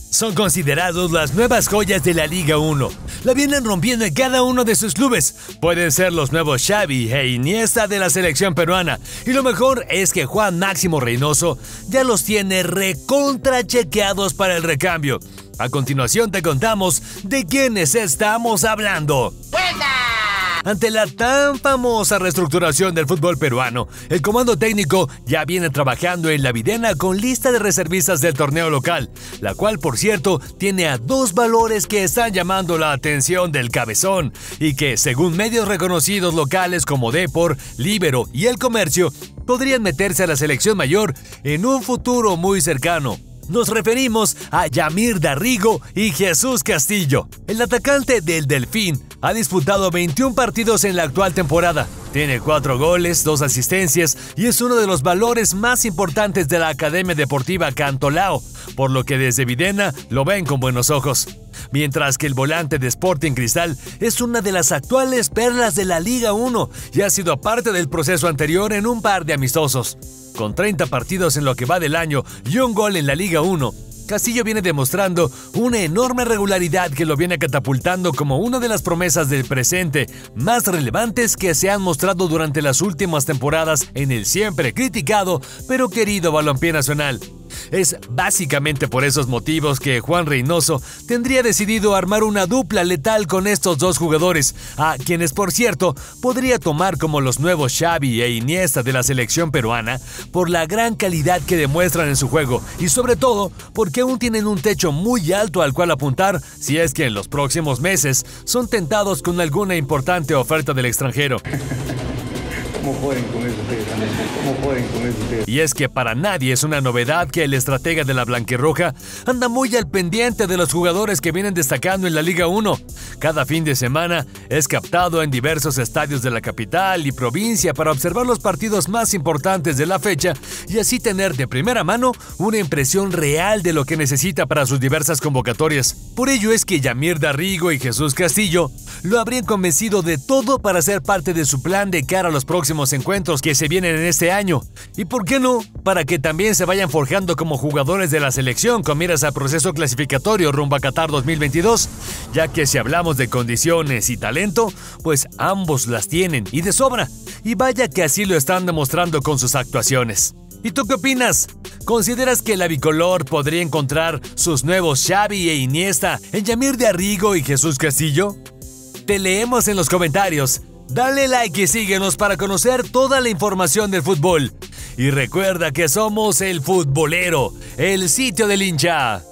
Son considerados las nuevas joyas de la Liga 1. La vienen rompiendo en cada uno de sus clubes. Pueden ser los nuevos Xavi e Iniesta de la selección peruana. Y lo mejor es que Juan Máximo Reynoso ya los tiene recontrachequeados para el recambio. A continuación te contamos de quiénes estamos hablando. Ante la tan famosa reestructuración del fútbol peruano, el comando técnico ya viene trabajando en la videna con lista de reservistas del torneo local, la cual, por cierto, tiene a dos valores que están llamando la atención del cabezón y que, según medios reconocidos locales como Depor, Líbero y El Comercio, podrían meterse a la selección mayor en un futuro muy cercano. Nos referimos a Yamir Darrigo y Jesús Castillo. El atacante del Delfín ha disputado 21 partidos en la actual temporada. Tiene 4 goles, 2 asistencias y es uno de los valores más importantes de la Academia Deportiva Cantolao, por lo que desde Videna lo ven con buenos ojos. Mientras que el volante de Sporting Cristal es una de las actuales perlas de la Liga 1 y ha sido parte del proceso anterior en un par de amistosos. Con 30 partidos en lo que va del año y un gol en la Liga 1, Castillo viene demostrando una enorme regularidad que lo viene catapultando como una de las promesas del presente más relevantes que se han mostrado durante las últimas temporadas en el siempre criticado pero querido balompié nacional. Es básicamente por esos motivos que Juan Reynoso tendría decidido armar una dupla letal con estos dos jugadores, a quienes, por cierto, podría tomar como los nuevos Xavi e Iniesta de la selección peruana por la gran calidad que demuestran en su juego y sobre todo porque aún tienen un techo muy alto al cual apuntar si es que en los próximos meses son tentados con alguna importante oferta del extranjero. ¿Cómo joden con eso ustedes también? ¿Cómo joden con eso ustedes? Y es que para nadie es una novedad que el estratega de la blanquirroja anda muy al pendiente de los jugadores que vienen destacando en la Liga 1. Cada fin de semana es captado en diversos estadios de la capital y provincia para observar los partidos más importantes de la fecha y así tener de primera mano una impresión real de lo que necesita para sus diversas convocatorias. Por ello es que Yamir Darrigo y Jesús Castillo lo habrían convencido de todo para ser parte de su plan de cara a los próximos encuentros que se vienen en este año. ¿Y por qué no? Para que también se vayan forjando como jugadores de la selección con miras al proceso clasificatorio rumbo a Qatar 2022, ya que si hablamos de condiciones y talento, pues ambos las tienen y de sobra. Y vaya que así lo están demostrando con sus actuaciones. ¿Y tú qué opinas? ¿Consideras que la bicolor podría encontrar sus nuevos Xavi e Iniesta en Yamir Darrigo y Jesús Castillo? Te leemos en los comentarios. Dale like y síguenos para conocer toda la información del fútbol. Y recuerda que somos El Futbolero, el sitio del hincha.